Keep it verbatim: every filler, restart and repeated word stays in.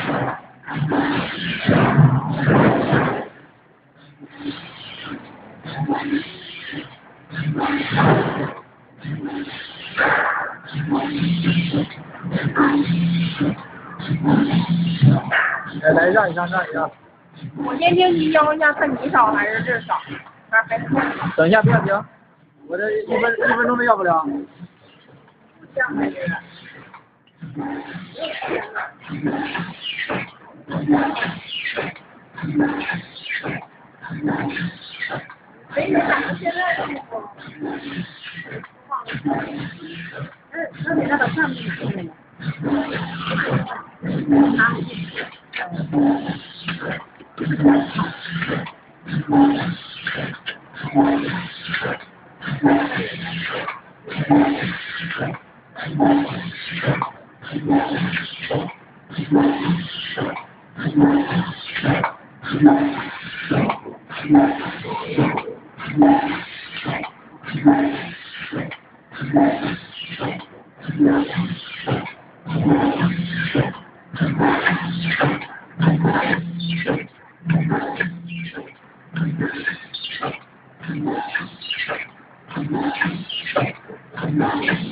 来来让一让让一让。 我先听你要一下，看你少还是这少？还还等一下，不要停，我这一分一分钟都要不了。 这样还是？没事，咱们现在的不？那那得那个上面买的。啊。Thank you.